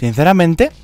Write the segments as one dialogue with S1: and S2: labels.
S1: Sinceramente,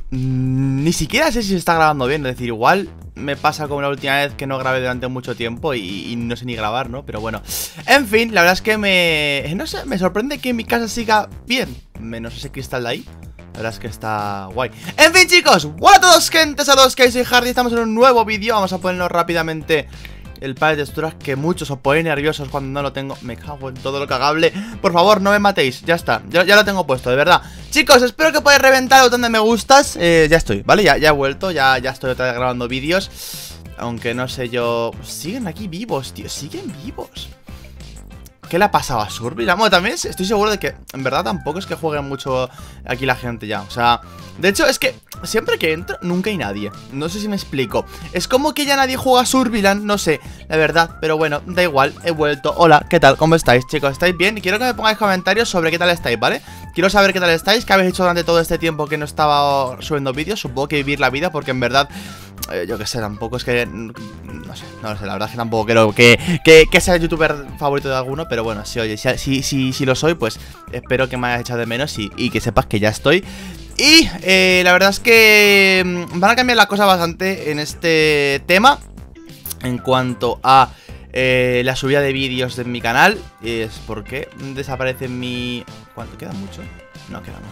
S1: ni siquiera sé si se está grabando bien. Es decir, igual me pasa como la última vez que no grabé durante mucho tiempo y no sé ni grabar, ¿no? Pero bueno, en fin, la verdad es que no sé, me sorprende que mi casa siga bien. Menos ese cristal de ahí. La verdad es que está guay. En fin, chicos, hola a todos, gente, saludos, que soy Hardy. Estamos en un nuevo vídeo. Vamos a ponernos rápidamente el par de texturas que muchos os ponéis nerviosos cuando no lo tengo. Me cago en todo lo cagable. Por favor, no me matéis, ya está, ya lo tengo puesto, de verdad. Chicos, espero que podáis reventar el botón de me gustas. Ya estoy, ¿vale? Ya he vuelto, ya estoy otra vez grabando vídeos. Aunque no sé yo... Siguen aquí vivos, tío, siguen vivos. ¿Qué le ha pasado a Survey? Bueno, también estoy seguro de que en verdad tampoco es que juegue mucho aquí la gente ya. O sea, de hecho es que siempre que entro nunca hay nadie. No sé si me explico. Es como que ya nadie juega Surviland, no sé, la verdad. Pero bueno, da igual, he vuelto. Hola, ¿qué tal? ¿Cómo estáis, chicos? ¿Estáis bien? Y quiero que me pongáis comentarios sobre qué tal estáis, ¿vale? Quiero saber qué tal estáis, qué habéis hecho durante todo este tiempo que no estaba subiendo vídeos. Supongo que vivir la vida, porque en verdad... yo qué sé, tampoco es que... No sé, la verdad es que tampoco creo que sea el youtuber favorito de alguno. Pero bueno, si oye, si lo soy, pues espero que me hayas echado de menos y que sepas que ya estoy. Y la verdad es que van a cambiar las cosas bastante en este tema. En cuanto a la subida de vídeos de mi canal. Es porque desaparece mi... ¿Cuánto? ¿Queda mucho? No queda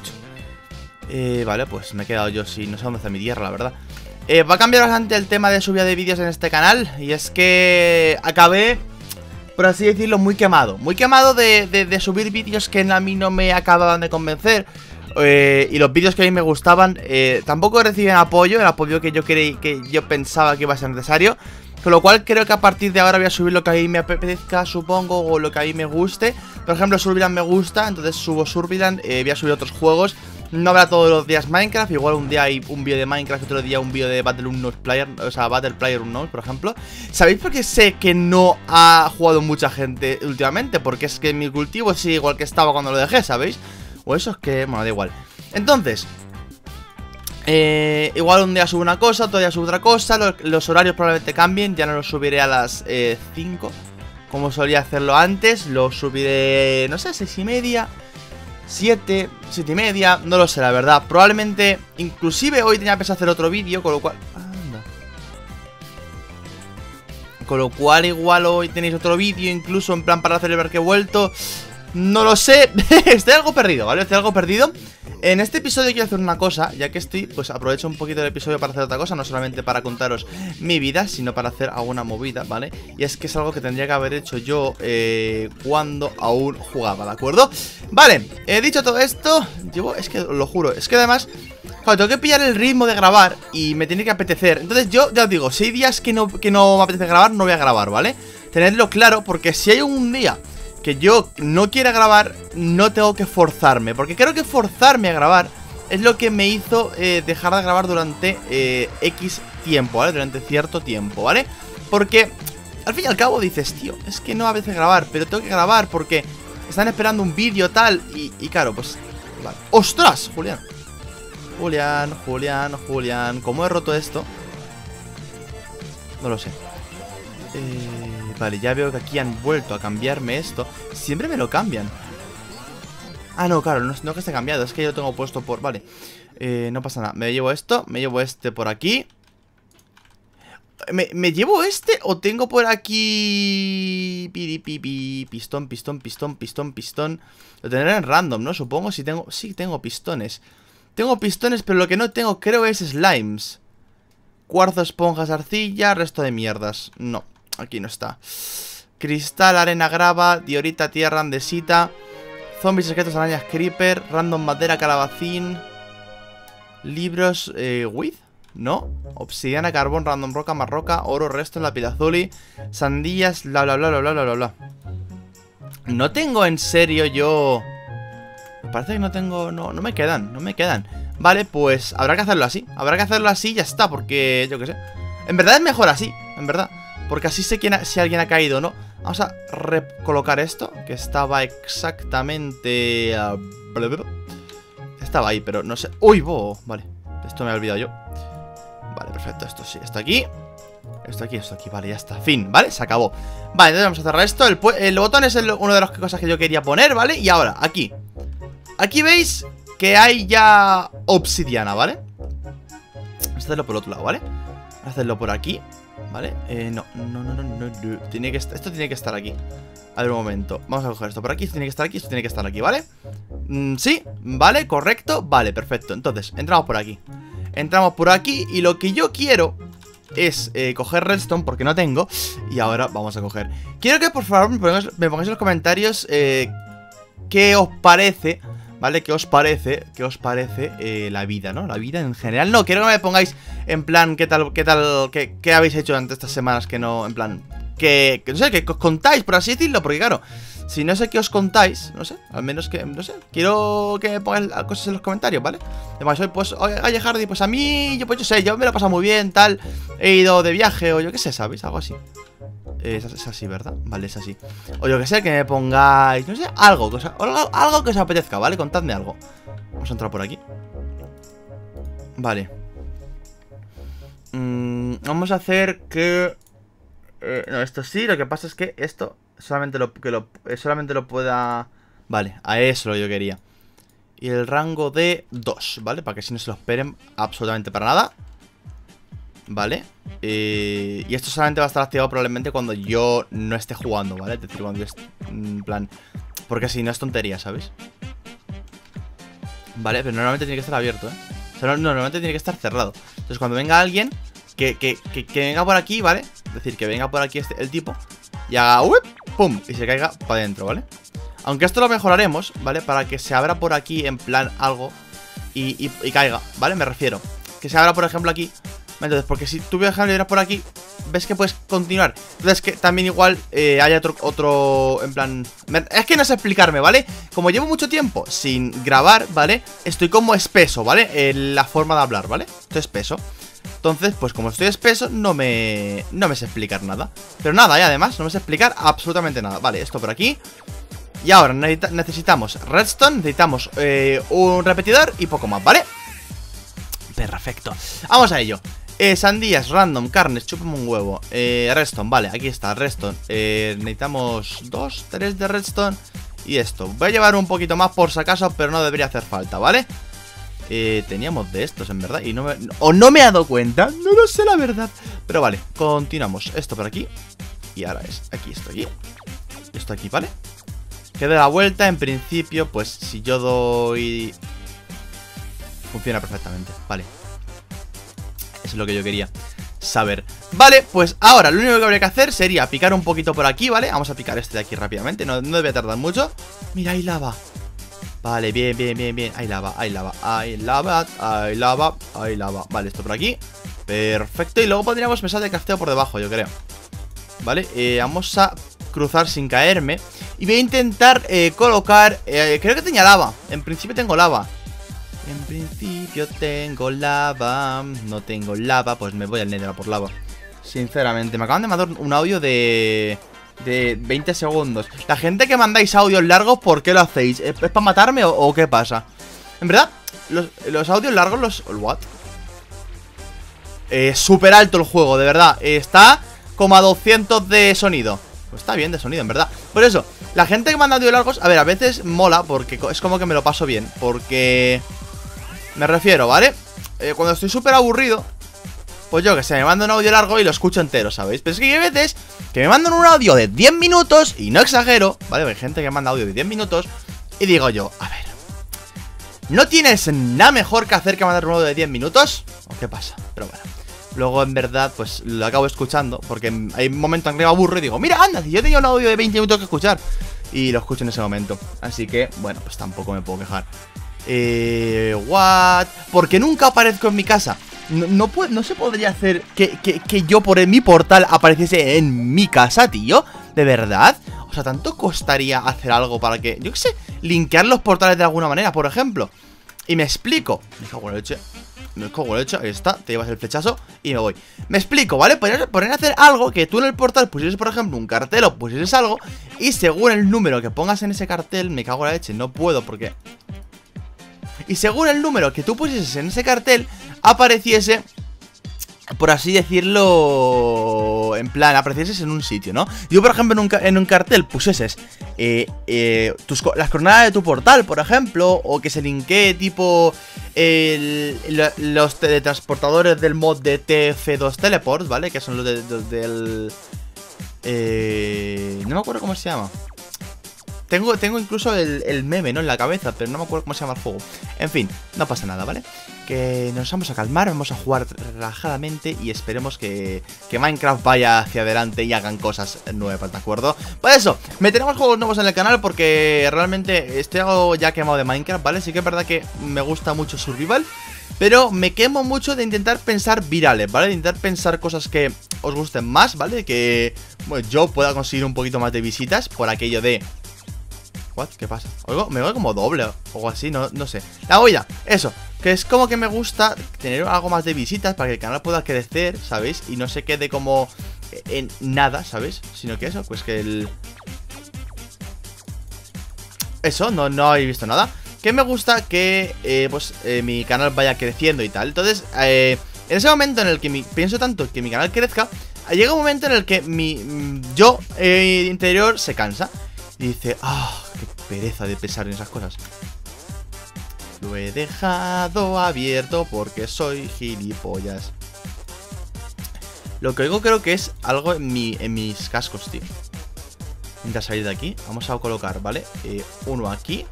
S1: mucho. Vale, pues me he quedado yo sin... No sé dónde está mi tierra, la verdad. Va a cambiar bastante el tema de subida de vídeos en este canal. Y es que acabé, por así decirlo, muy quemado. Muy quemado de subir vídeos que a mí no me acababan de convencer. Y los vídeos que a mí me gustaban tampoco reciben apoyo. El apoyo que yo pensaba que iba a ser necesario. Con lo cual creo que a partir de ahora voy a subir lo que a mí me apetezca, supongo, o lo que a mí me guste. Por ejemplo, Surviland me gusta, entonces subo Surviland. Voy a subir otros juegos. No habrá todos los días Minecraft. Igual un día hay un vídeo de Minecraft, otro día un vídeo de Battle Unknowns Player, o sea, Battle Player Unknowns, por ejemplo. ¿Sabéis por qué sé que no ha jugado mucha gente últimamente? Porque es que mi cultivo sigue igual que estaba cuando lo dejé, ¿sabéis? O eso es que, bueno, da igual. Entonces... igual un día subo una cosa, otro día subo otra cosa. Los horarios probablemente cambien. Ya no los subiré a las 5 como solía hacerlo antes. Los subiré, no sé, 6:30, 7 y media, no lo sé, la verdad. Probablemente, inclusive hoy tenía pensado hacer otro vídeo, con lo cual... Anda. Con lo cual igual hoy tenéis otro vídeo, incluso en plan para celebrar que he vuelto. No lo sé. Estoy algo perdido, ¿vale? Estoy algo perdido. En este episodio quiero hacer una cosa, ya que estoy, pues aprovecho un poquito el episodio para hacer otra cosa. No solamente para contaros mi vida, sino para hacer alguna movida, ¿vale? Y es que es algo que tendría que haber hecho yo cuando aún jugaba, ¿de acuerdo? Vale, he dicho todo esto. Es que lo juro, es que además, claro, tengo que pillar el ritmo de grabar y me tiene que apetecer. Entonces yo, ya os digo, si hay días que no me apetece grabar, no voy a grabar, ¿vale? Tenedlo claro, porque si hay un día que yo no quiera grabar, no tengo que forzarme, porque creo que forzarme a grabar es lo que me hizo dejar de grabar durante X tiempo, ¿vale? Durante cierto tiempo, ¿vale? Porque al fin y al cabo dices, tío, es que no a veces grabar, pero tengo que grabar porque están esperando un vídeo tal y claro, pues... Vale. ¡Ostras! Julián, ¿cómo he roto esto? No lo sé. Vale, ya veo que aquí han vuelto a cambiarme esto. Siempre me lo cambian. Ah, no, claro, no que esté cambiado. Es que yo lo tengo puesto por... Vale, no pasa nada. Me llevo esto, me llevo este por aquí. ¿Me llevo este o tengo por aquí... Pistón. Lo tendré en random, ¿no? Supongo si tengo... Sí, tengo pistones. Tengo pistones, pero lo que no tengo creo es slimes. Cuarzo, esponjas, arcilla, resto de mierdas. No. Aquí no está. Cristal, arena, grava, diorita, tierra, andesita, zombies, esqueletos, arañas, creeper, random, madera, calabacín, libros, with, ¿no? Obsidiana, carbón, random, roca, marroca, oro, resto, lapidazuli, sandías, bla. No tengo en serio yo... Me parece que no tengo... No me quedan. Vale, pues habrá que hacerlo así. Y ya está, porque yo qué sé. En verdad es mejor así, en verdad. Porque así sé si alguien ha caído o no. Vamos a recolocar esto, que estaba exactamente... Estaba ahí, pero no sé... ¡Uy, bo! Vale, esto me he olvidado yo. Vale, perfecto, esto sí, esto aquí. Esto aquí, vale, ya está, fin, ¿vale? Se acabó. Vale, entonces vamos a cerrar esto. El botón es una de las cosas que yo quería poner, ¿vale? Y ahora, aquí veis que hay ya obsidiana, ¿vale? Vamos a hacerlo por el otro lado, ¿vale? Vamos a hacerlo por aquí, ¿vale? No. Tiene que esto tiene que estar aquí. A ver, un momento. Vamos a coger esto por aquí, esto tiene que estar aquí, esto tiene que estar aquí, ¿vale? Sí, vale, correcto, vale, perfecto. Entonces, entramos por aquí. Entramos por aquí y lo que yo quiero es coger redstone porque no tengo. Y ahora vamos a coger. Quiero que por favor me pongáis en los comentarios qué os parece, ¿vale? ¿Qué os parece la vida, ¿no? La vida en general. No, quiero que me pongáis en plan qué habéis hecho durante estas semanas que no, en plan, que no sé, que os contáis, por así decirlo, porque claro, si no sé qué os contáis, no sé, al menos que, no sé, quiero que me pongáis cosas en los comentarios, ¿vale? Además, hoy, pues, oye, Hardy, pues a mí, yo sé, yo me lo he pasado muy bien, tal, he ido de viaje, o yo qué sé, ¿sabéis? Algo así. Es así, ¿verdad? Vale, es así. O yo que sé, que me pongáis, no sé, algo que os apetezca, ¿vale? Contadme algo. Vamos a entrar por aquí. Vale. Vamos a hacer que... no, esto sí, lo que pasa es que esto solamente lo pueda... Vale, a eso lo yo quería. Y el rango de 2, ¿vale? Para que si no se lo esperen absolutamente para nada. Vale. Y esto solamente va a estar activado probablemente cuando yo no esté jugando, ¿vale? Es decir, cuando yo esté, en plan... Porque si no es tontería, ¿sabéis? Vale, pero normalmente tiene que estar abierto, ¿eh? O sea, normalmente tiene que estar cerrado. Entonces cuando venga alguien que venga por aquí, ¿vale? Es decir, que venga por aquí el tipo y haga ¡uip! ¡Pum! Y se caiga para adentro, ¿vale? Aunque esto lo mejoraremos, ¿vale? Para que se abra por aquí en plan algo y caiga, ¿vale? Me refiero. Que se abra, por ejemplo, aquí. Entonces, porque si tú, por ejemplo, irás por aquí, ves que puedes continuar. Entonces, que también igual haya otro, en plan... Es que no sé explicarme, ¿vale? Como llevo mucho tiempo sin grabar, ¿vale? Estoy como espeso, ¿vale? En la forma de hablar, ¿vale? Estoy espeso. Entonces, pues como estoy espeso, no me sé explicar nada. Pero nada, y además, no me sé explicar absolutamente nada. Vale, esto por aquí. Y ahora necesitamos redstone, necesitamos un repetidor y poco más, ¿vale? Perfecto. Vamos a ello. Sandías, random, carnes, chúpame un huevo. Redstone, vale, aquí está, redstone. Necesitamos 2, 3 de redstone. Y esto, voy a llevar un poquito más por si acaso, pero no debería hacer falta, ¿vale? Teníamos de estos, en verdad, y no me he dado cuenta. No lo sé, la verdad. Pero vale, continuamos. Esto por aquí. Y ahora es aquí, esto aquí. Esto aquí, ¿vale? Que de la vuelta, en principio, pues si yo doy... Funciona perfectamente, vale. Eso es lo que yo quería saber. Vale, pues ahora lo único que habría que hacer sería picar un poquito por aquí, ¿vale? Vamos a picar este de aquí rápidamente, no debe tardar mucho. Mira, hay lava. Vale, bien. Hay lava. Vale, esto por aquí. Perfecto, y luego pondríamos mesa de crafteo por debajo, yo creo. Vale, vamos a cruzar sin caerme. Y voy a intentar colocar... creo que tenía lava. En principio tengo lava. En principio tengo lava. No tengo lava, pues me voy al Nether a por lava. Sinceramente, me acaban de mandar un audio de 20 segundos. La gente que mandáis audios largos, ¿por qué lo hacéis? ¿Es para matarme o qué pasa? En verdad, los audios largos, ¿what? Súper alto el juego, de verdad. Está como a 200 de sonido. Pues está bien de sonido, en verdad. Por eso, la gente que manda audios largos, a ver, a veces mola porque es como que me lo paso bien. Porque... me refiero, ¿vale? Cuando estoy súper aburrido, pues yo que sé, me mando un audio largo y lo escucho entero, ¿sabéis? Pero es que hay veces que me mandan un audio de 10 minutos, y no exagero, ¿vale? Hay gente que manda audio de 10 minutos y digo yo, a ver, ¿no tienes nada mejor que hacer que mandar un audio de 10 minutos? ¿O qué pasa? Pero bueno, luego en verdad pues lo acabo escuchando, porque hay un momento en que me aburro y digo, mira, anda, si yo tenía un audio de 20 minutos que escuchar, y lo escucho en ese momento. Así que, bueno, pues tampoco me puedo quejar. What? Porque nunca aparezco en mi casa. No se podría hacer que yo por mi portal apareciese en mi casa, tío. ¿De verdad? O sea, ¿tanto costaría hacer algo para que, yo qué sé, linkear los portales de alguna manera, por ejemplo? Y me explico. Me cago en la leche. Ahí está, te llevas el flechazo y me voy. Me explico, ¿vale? Podrían hacer algo que tú en el portal pusieses, por ejemplo, un cartel o pusieses algo, y según el número que pongas en ese cartel, me cago en la leche, no puedo porque... Y según el número que tú pusieses en ese cartel, apareciese, por así decirlo, en plan, aparecieses en un sitio, ¿no? Yo, por ejemplo, en un cartel pusieses las coordenadas de tu portal, por ejemplo, o que se linkee tipo los teletransportadores del mod de TF2 Teleports, ¿vale? Que son los del... no me acuerdo cómo se llama. Tengo incluso el meme, ¿no? En la cabeza, pero no me acuerdo cómo se llama el juego. En fin, no pasa nada, ¿vale? Que nos vamos a calmar, vamos a jugar relajadamente y esperemos que Minecraft vaya hacia adelante y hagan cosas nuevas, ¿de acuerdo? Por eso, meteremos juegos nuevos en el canal porque realmente estoy algo ya quemado de Minecraft, ¿vale? Sí que es verdad que me gusta mucho Survival, pero me quemo mucho de intentar pensar virales, ¿vale? De intentar pensar cosas que os gusten más, ¿vale? Que bueno, yo pueda conseguir un poquito más de visitas por aquello de... ¿What? ¿Qué pasa? Me oigo como doble o algo así, no sé. La oída, eso, que es como que me gusta tener algo más de visitas para que el canal pueda crecer, ¿sabéis? Y no se quede como en nada, ¿sabéis? Sino que eso, pues que el... Eso, no habéis visto nada. Que me gusta que, mi canal vaya creciendo y tal. Entonces, en ese momento en el que pienso tanto que mi canal crezca, llega un momento en el que mi yo interior se cansa. Y dice, qué pereza de pensar en esas cosas. Lo he dejado abierto porque soy gilipollas. Lo que oigo creo que es algo en mis cascos, tío. Mientras salir de aquí, vamos a colocar, ¿vale? Uno aquí.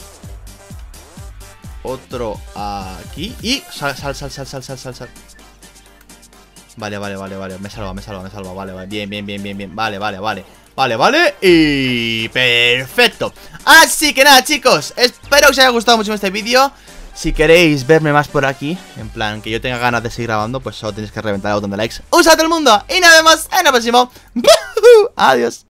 S1: Otro aquí. Y sal. Vale. Me salva. Vale. Bien. Vale. Y perfecto. Así que nada, chicos, espero que os haya gustado mucho este vídeo. Si queréis verme más por aquí, en plan que yo tenga ganas de seguir grabando, pues solo tenéis que reventar el botón de likes. ¡Un saludo a todo el mundo! Y nos vemos en el próximo. Adiós.